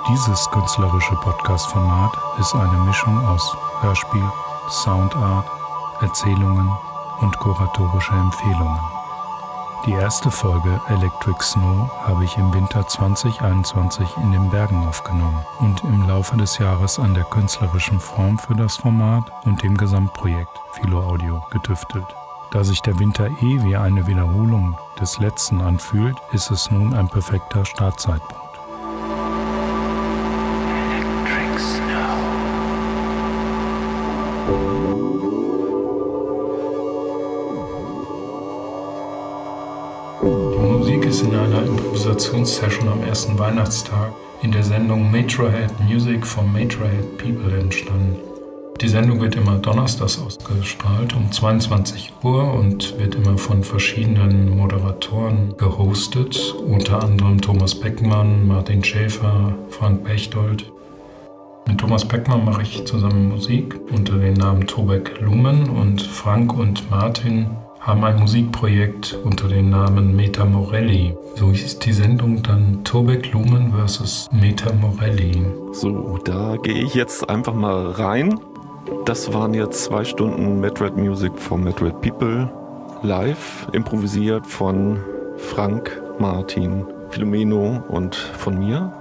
Dieses künstlerische Podcast-Format ist eine Mischung aus Hörspiel, Soundart, Erzählungen und kuratorische Empfehlungen. Die erste Folge Electric Snow habe ich im Winter 2021 in den Bergen aufgenommen und im Laufe des Jahres an der künstlerischen Form für das Format und dem Gesamtprojekt Philo Audio getüftelt. Da sich der Winter wie eine Wiederholung des letzten anfühlt, ist es nun ein perfekter Startzeitpunkt. Die Musik ist in einer Improvisationssession am ersten Weihnachtstag in der Sendung Metrohead Music for Metrohead People entstanden. Die Sendung wird immer donnerstags ausgestrahlt um 22 Uhr und wird immer von verschiedenen Moderatoren gehostet, unter anderem Thomas Beckmann, Martin Schäfer, Frank Bechtold. Mit Thomas Beckmann mache ich zusammen Musik unter dem Namen Tobek Lumen und Frank und Martin haben ein Musikprojekt unter dem Namen Meta Morelli. So hieß die Sendung dann Tobek Lumen vs. Meta Morelli. So, da gehe ich jetzt einfach mal rein. Das waren jetzt 2 Stunden Metrohead Music for Metrohead People, live, improvisiert von Frank, Martin, Filomeno und von mir.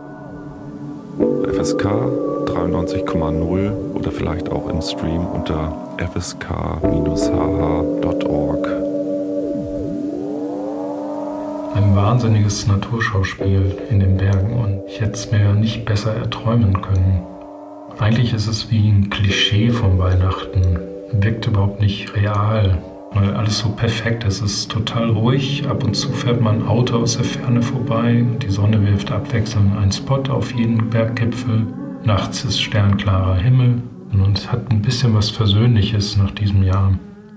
FSK 93,0 oder vielleicht auch im Stream unter fsk-hh.org. Ein wahnsinniges Naturschauspiel in den Bergen und ich hätte es mir nicht besser erträumen können. Eigentlich ist es wie ein Klischee von Weihnachten. Wirkt überhaupt nicht real, weil alles so perfekt ist. Es ist total ruhig. Ab und zu fährt mal ein Auto aus der Ferne vorbei. Die Sonne wirft abwechselnd einen Spot auf jeden Berggipfel. Nachts ist sternklarer Himmel. Und es hat ein bisschen was Versöhnliches nach diesem Jahr.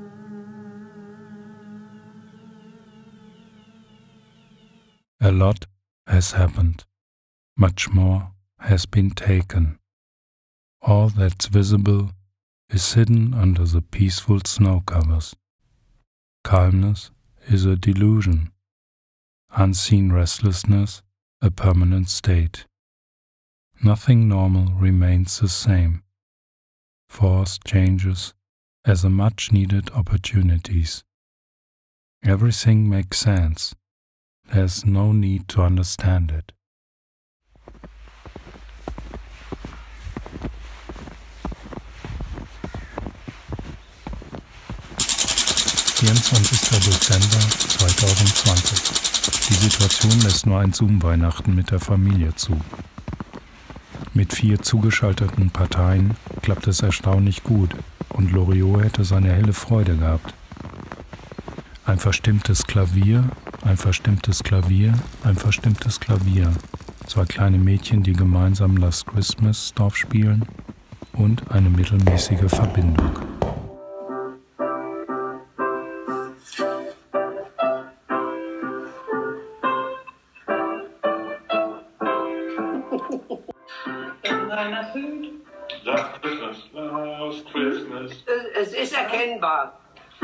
A lot has happened. Much more has been taken. All that's visible is hidden under the peaceful snow covers. Calmness is a delusion. Unseen restlessness, a permanent state. Nothing normal remains the same. Forced changes as a much-needed opportunities. Everything makes sense. There's no need to understand it. 24. Dezember 2020. Die Situation lässt nur ein Zoom-Weihnachten mit der Familie zu. Mit 4 zugeschalteten Parteien klappt es erstaunlich gut und Loriot hätte seine helle Freude gehabt. Ein verstimmtes Klavier, ein verstimmtes Klavier, ein verstimmtes Klavier. 2 kleine Mädchen, die gemeinsam Last Christmas Dorf spielen und eine mittelmäßige Verbindung. Es ist erkennbar.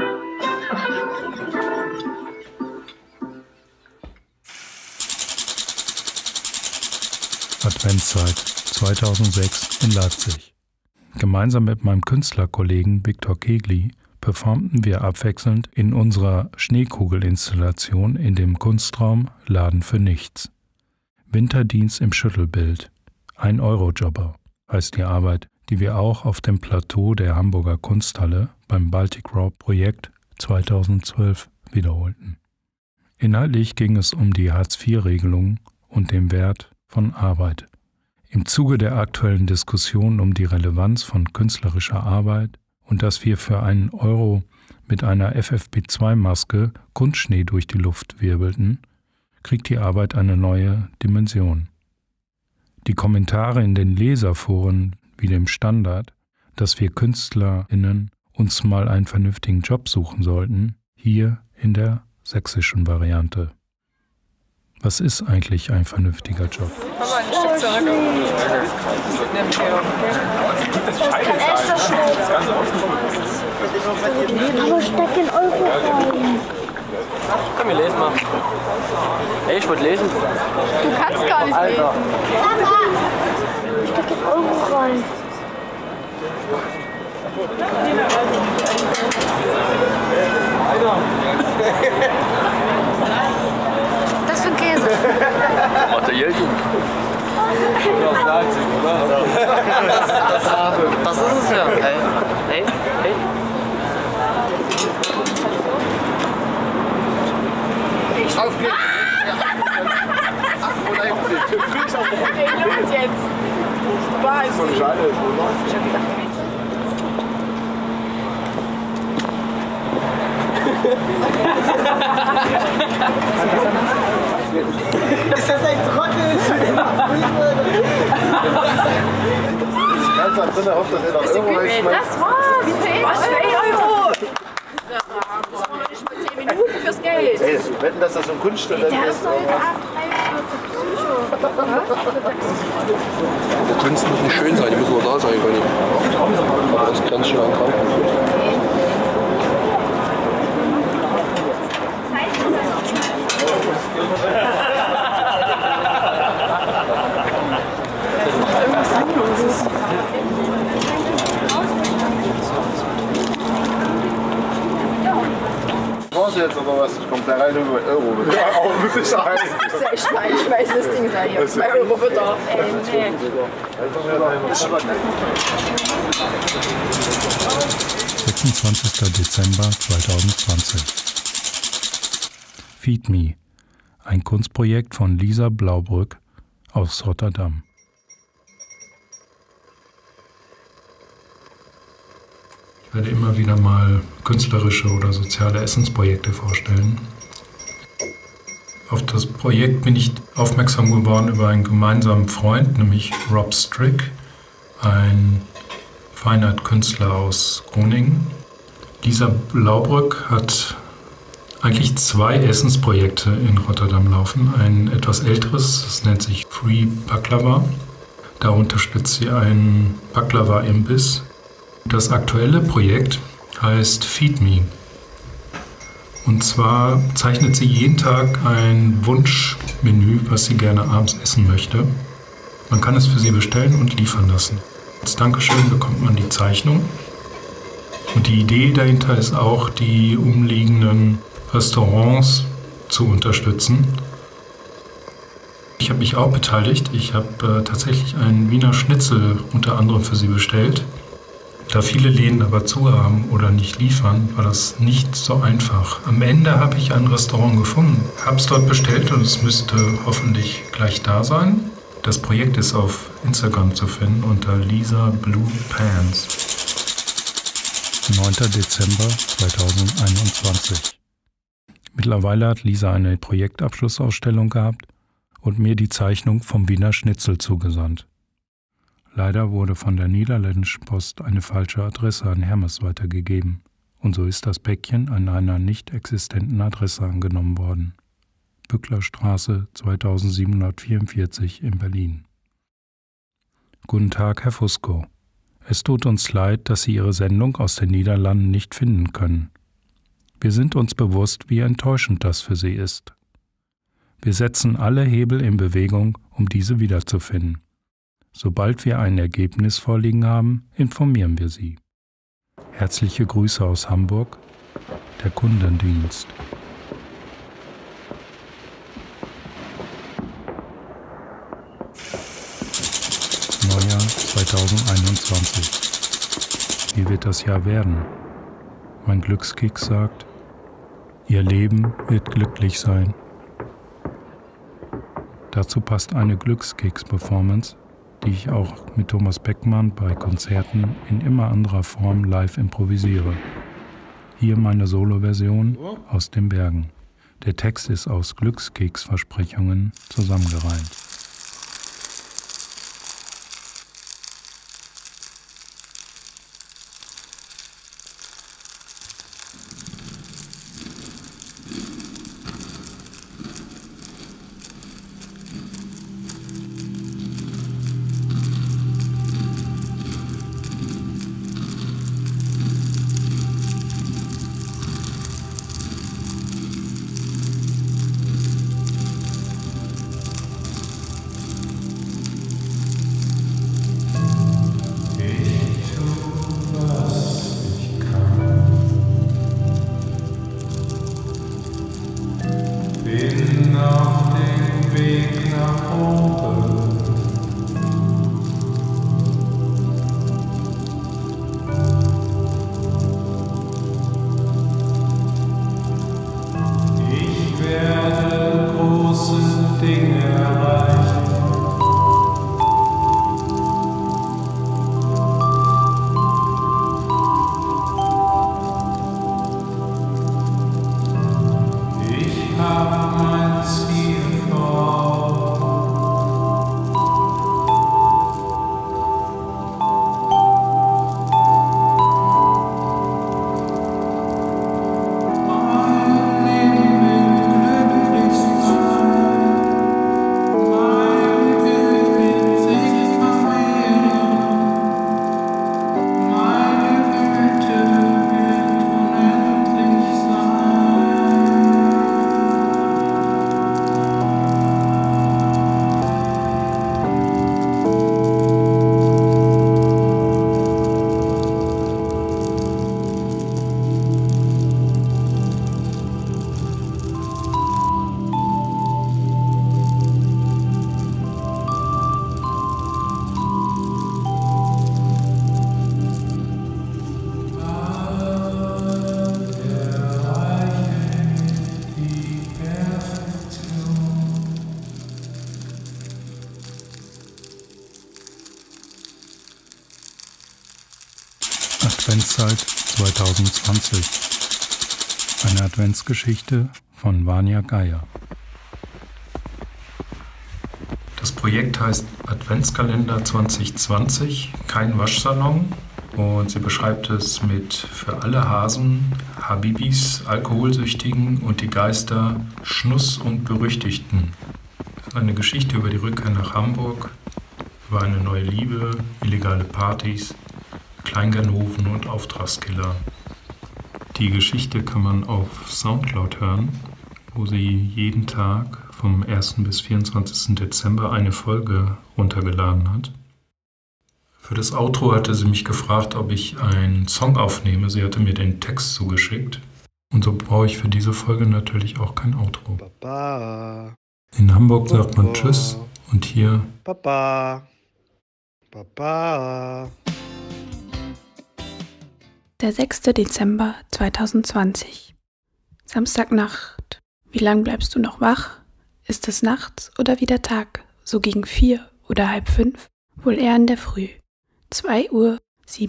Adventszeit 2006 in Leipzig. Gemeinsam mit meinem Künstlerkollegen Viktor Kegli performten wir abwechselnd in unserer Schneekugelinstallation in dem Kunstraum Laden für Nichts. Winterdienst im Schüttelbild. 1-Euro-Jobber heißt die Arbeit, die wir auch auf dem Plateau der Hamburger Kunsthalle beim Baltic Raw Projekt 2012 wiederholten. Inhaltlich ging es um die Hartz-IV-Regelung und den Wert von Arbeit. Im Zuge der aktuellen Diskussion um die Relevanz von künstlerischer Arbeit und dass wir für 1 Euro mit einer FFP2-Maske Kunstschnee durch die Luft wirbelten, kriegt die Arbeit eine neue Dimension. Die Kommentare in den Leserforen wie dem Standard, dass wir KünstlerInnen uns mal einen vernünftigen Job suchen sollten, hier in der sächsischen Variante. Was ist eigentlich ein vernünftiger Job? Aber ein Stück zurück. Eine Empfehlung. Aber steck in Euro rein. Komm, wir lesen mal. Ey, ich wollte lesen. Du kannst gar nicht lesen. Papa! Ich stecke den Euro rein. Das für ein Käse. Materielchen. Das ist es ja. Hey. Aufgehen. Ey, los jetzt. Was? Von Scheide ist, oder? Ist das ein Trottel? Ganz am Ende hofft, dass er noch irgendwo reinschmeißt. Das war's. Was für 1 Euro? Das waren noch nicht mal 10 Minuten fürs Geld. Ey, wetten, dass das so ein Kunststudent ist. Der ist heute Abend 3 Der Kunst muss nicht schön sein, die müssen nur da sein können. Aber das ist ganz schön erkrankt. Brauchst du jetzt oder was? Kommt da rein über Euro? Ja, auch mit Sicherheit. Ich weiß das Ding da hier. 2 Euro für da. Nee. 26. Dezember 2020. Feed Me, ein Kunstprojekt von Lisa Blaubrück aus Rotterdam. Ich werde immer wieder mal künstlerische oder soziale Essensprojekte vorstellen. Auf das Projekt bin ich aufmerksam geworden über einen gemeinsamen Freund, nämlich Rob Strick, ein Fine Art Künstler aus Groningen. Lisa Blaubrück hat eigentlich 2 Essensprojekte in Rotterdam laufen. Ein etwas älteres, das nennt sich Free Baklava. Da unterstützt sie einen Baklava-Imbiss. Das aktuelle Projekt heißt Feed Me. Und zwar zeichnet sie jeden Tag ein Wunschmenü, was sie gerne abends essen möchte. Man kann es für sie bestellen und liefern lassen. Als Dankeschön bekommt man die Zeichnung. Und die Idee dahinter ist auch, die umliegenden Restaurants zu unterstützen. Ich habe mich auch beteiligt. Ich habe tatsächlich einen Wiener Schnitzel unter anderem für sie bestellt. Da viele Läden aber zu haben oder nicht liefern, war das nicht so einfach. Am Ende habe ich ein Restaurant gefunden, habe es dort bestellt und es müsste hoffentlich gleich da sein. Das Projekt ist auf Instagram zu finden unter Lisa Blue Pants. 9. Dezember 2021. Mittlerweile hat Lisa eine Projektabschlussausstellung gehabt und mir die Zeichnung vom Wiener Schnitzel zugesandt. Leider wurde von der niederländischen Post eine falsche Adresse an Hermes weitergegeben und so ist das Päckchen an einer nicht existenten Adresse angenommen worden. Bücklerstraße 2744 in Berlin. Guten Tag, Herr Fusco. Es tut uns leid, dass Sie Ihre Sendung aus den Niederlanden nicht finden können. Wir sind uns bewusst, wie enttäuschend das für Sie ist. Wir setzen alle Hebel in Bewegung, um diese wiederzufinden. Sobald wir ein Ergebnis vorliegen haben, informieren wir Sie. Herzliche Grüße aus Hamburg, der Kundendienst. Neujahr 2021. Wie wird das Jahr werden? Mein Glückskeks sagt, Ihr Leben wird glücklich sein. Dazu passt eine Glückskeks-Performance, die ich auch mit Thomas Beckmann bei Konzerten in immer anderer Form live improvisiere. Hier meine Solo-Version aus den Bergen. Der Text ist aus Glückskeks-Versprechungen zusammengereimt. Bin auf dem Weg nach oben. Ich werde große Dinge erreichen. Ich habe mein Ziel vor Augen. Mein Leben wird glücklich sein. Mein Glück wird sich vermehren. Meine Güte wird unendlich sein. Adventszeit 2020. Eine Adventsgeschichte von Vanja Geier. Das Projekt heißt Adventskalender 2020, kein Waschsalon, und sie beschreibt es mit für alle Hasen, Habibis, Alkoholsüchtigen und die Geister, Schnuss und Berüchtigten. Es ist eine Geschichte über die Rückkehr nach Hamburg, über eine neue Liebe, illegale Partys, Kleinganoven und Auftragskiller. Die Geschichte kann man auf Soundcloud hören, wo sie jeden Tag vom 1. bis 24. Dezember eine Folge runtergeladen hat. Für das Outro hatte sie mich gefragt, ob ich einen Song aufnehme. Sie hatte mir den Text zugeschickt. Und so brauche ich für diese Folge natürlich auch kein Outro. Papa. In Hamburg sagt man Tschüss und hier Papa. Papa. Der 6. Dezember 2020. Samstagnacht. Wie lang bleibst du noch wach? Ist es nachts oder wieder Tag? So gegen 4 oder halb 5? Wohl eher in der Früh. 2:37 Uhr.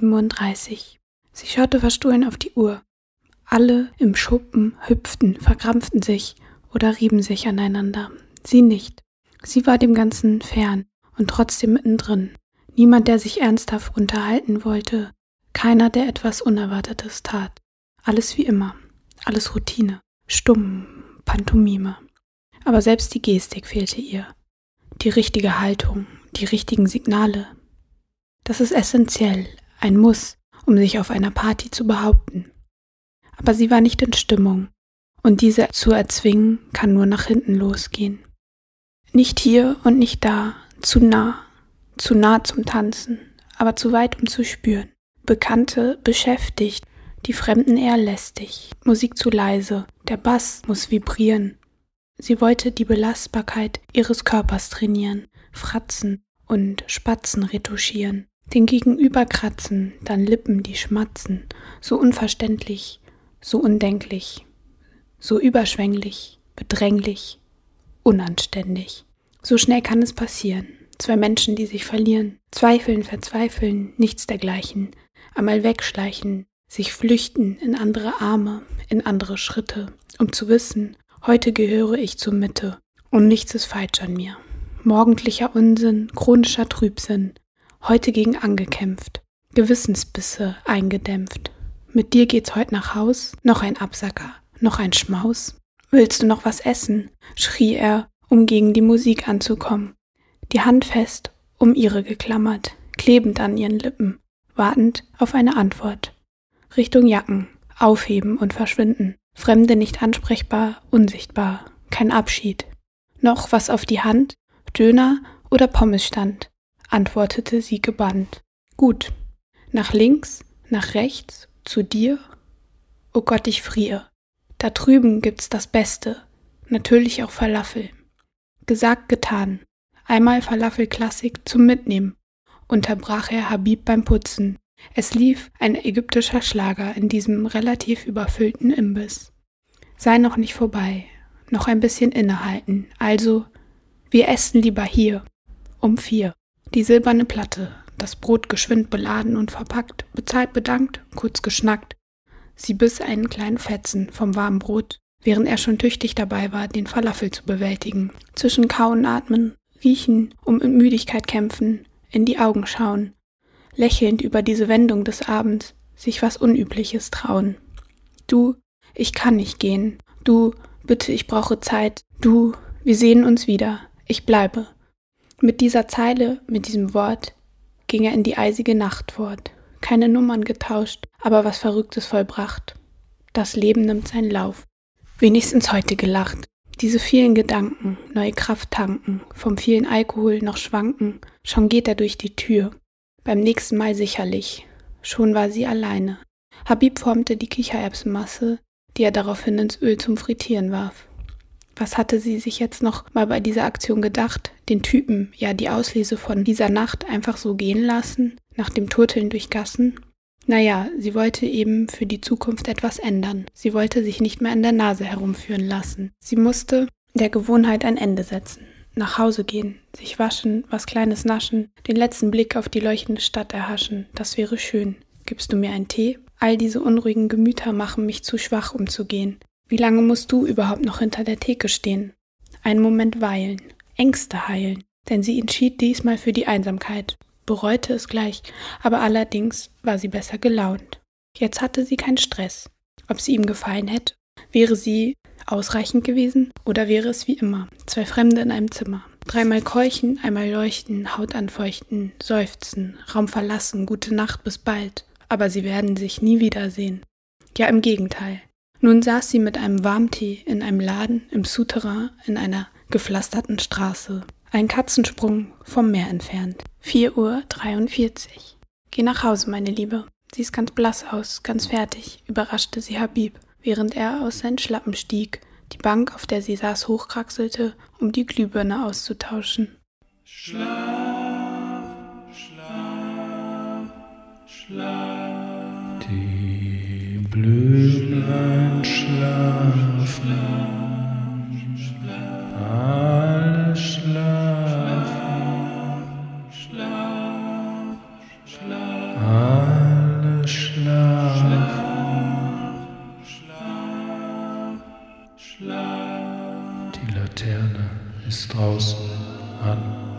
Sie schaute verstohlen auf die Uhr. Alle im Schuppen hüpften, verkrampften sich oder rieben sich aneinander. Sie nicht. Sie war dem Ganzen fern und trotzdem mittendrin. Niemand, der sich ernsthaft unterhalten wollte. Keiner, der etwas Unerwartetes tat. Alles wie immer. Alles Routine. Stumm. Pantomime. Aber selbst die Gestik fehlte ihr. Die richtige Haltung. Die richtigen Signale. Das ist essentiell. Ein Muss, um sich auf einer Party zu behaupten. Aber sie war nicht in Stimmung. Und diese zu erzwingen, kann nur nach hinten losgehen. Nicht hier und nicht da. Zu nah zum Tanzen, aber zu weit, um zu spüren. Bekannte beschäftigt, die Fremden eher lästig. Musik zu leise, der Bass muss vibrieren. Sie wollte die Belastbarkeit ihres Körpers trainieren, fratzen und Spatzen retuschieren. Den Gegenüber kratzen, dann Lippen, die schmatzen. So unverständlich, so undenklich, so überschwänglich, bedränglich, unanständig. So schnell kann es passieren. 2 Menschen, die sich verlieren, zweifeln, verzweifeln, nichts dergleichen, einmal wegschleichen, sich flüchten in andere Arme, in andere Schritte, um zu wissen, heute gehöre ich zur Mitte und nichts ist falsch an mir. Morgendlicher Unsinn, chronischer Trübsinn, heute gegen angekämpft, Gewissensbisse eingedämpft. Mit dir geht's heute nach Haus, noch ein Absacker, noch ein Schmaus. Willst du noch was essen? Schrie er, um gegen die Musik anzukommen. Die Hand fest um ihre geklammert, klebend an ihren Lippen, wartend auf eine Antwort. Richtung Jacken, aufheben und verschwinden. Fremde nicht ansprechbar, unsichtbar, kein Abschied. Noch was auf die Hand, Döner oder Pommes stand, antwortete sie gebannt. Gut. Nach links, nach rechts, zu dir? Oh Gott, ich friere. Da drüben gibt's das Beste. Natürlich auch Falafel. Gesagt, getan. Einmal Falafel-Klassik zum Mitnehmen, unterbrach er Habib beim Putzen. Es lief ein ägyptischer Schlager in diesem relativ überfüllten Imbiss. Sei noch nicht vorbei, noch ein bisschen innehalten, also, wir essen lieber hier, um 4. Die silberne Platte, das Brot geschwind beladen und verpackt, bezahlt bedankt, kurz geschnackt. Sie biss einen kleinen Fetzen vom warmen Brot, während er schon tüchtig dabei war, den Falafel zu bewältigen. Zwischen Kauen, Atmen, Riechen, mit Müdigkeit kämpfen, in die Augen schauen, lächelnd über diese Wendung des Abends, sich was Unübliches trauen. Du, ich kann nicht gehen. Du, bitte, ich brauche Zeit. Du, wir sehen uns wieder. Ich bleibe. Mit dieser Zeile, mit diesem Wort, ging er in die eisige Nacht fort. Keine Nummern getauscht, aber was Verrücktes vollbracht. Das Leben nimmt seinen Lauf. Wenigstens heute gelacht. Diese vielen Gedanken, neue Kraft tanken, vom vielen Alkohol noch schwanken, schon geht er durch die Tür. Beim nächsten Mal sicherlich. Schon war sie alleine. Habib formte die Kichererbsenmasse, die er daraufhin ins Öl zum Frittieren warf. Was hatte sie sich jetzt noch mal bei dieser Aktion gedacht? Den Typen, ja die Auslese von dieser Nacht einfach so gehen lassen, nach dem Turteln durch Gassen? Naja, sie wollte eben für die Zukunft etwas ändern. Sie wollte sich nicht mehr an der Nase herumführen lassen. Sie musste der Gewohnheit ein Ende setzen. Nach Hause gehen, sich waschen, was Kleines naschen, den letzten Blick auf die leuchtende Stadt erhaschen. Das wäre schön. Gibst du mir einen Tee? All diese unruhigen Gemüter machen mich zu schwach, um zu gehen. Wie lange musst du überhaupt noch hinter der Theke stehen? Einen Moment weilen, Ängste heilen, denn sie entschied diesmal für die Einsamkeit. Bereute es gleich, aber allerdings war sie besser gelaunt. Jetzt hatte sie keinen Stress. Ob sie ihm gefallen hätte? Wäre sie ausreichend gewesen? Oder wäre es wie immer? 2 Fremde in einem Zimmer. 3-mal keuchen, einmal leuchten, Haut anfeuchten, seufzen, Raum verlassen, gute Nacht, bis bald. Aber sie werden sich nie wiedersehen. Ja, im Gegenteil. Nun saß sie mit einem Warmtee in einem Laden im Souterrain in einer gepflasterten Straße. Ein Katzensprung vom Meer entfernt. 4:43 Uhr. Geh nach Hause, meine Liebe. Siehst ganz blass aus, ganz fertig, überraschte sie Habib, während er aus seinen Schlappen stieg, die Bank, auf der sie saß, hochkraxelte, um die Glühbirne auszutauschen. Schlaf, schlaf, schlaf. Die Blümlein schlafen, alle schlafen, alle schlafen, die Laterne ist draußen an.